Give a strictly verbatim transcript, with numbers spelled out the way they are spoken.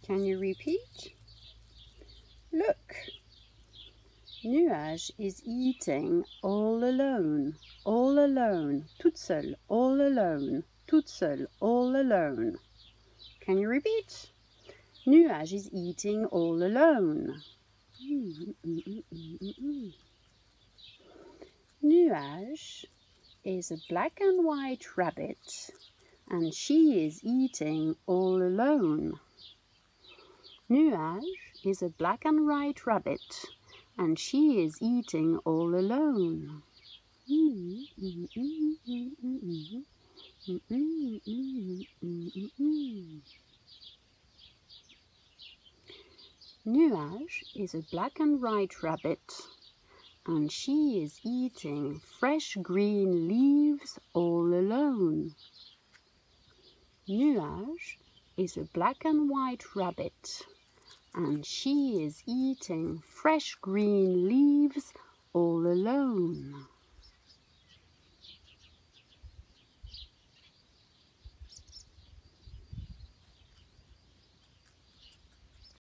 Can you repeat? Look, Nuage is eating all alone, all alone, toute seule, all alone, toute seule, all alone. Can you repeat? Nuage is eating all alone. Nuage is a black and white rabbit, and she is eating all alone. Nuage is a black and white rabbit, and she is eating all alone. Nuage is a black and white rabbit, and she is eating fresh green leaves all alone. Nuage is a black and white rabbit, and she is eating fresh green leaves all alone.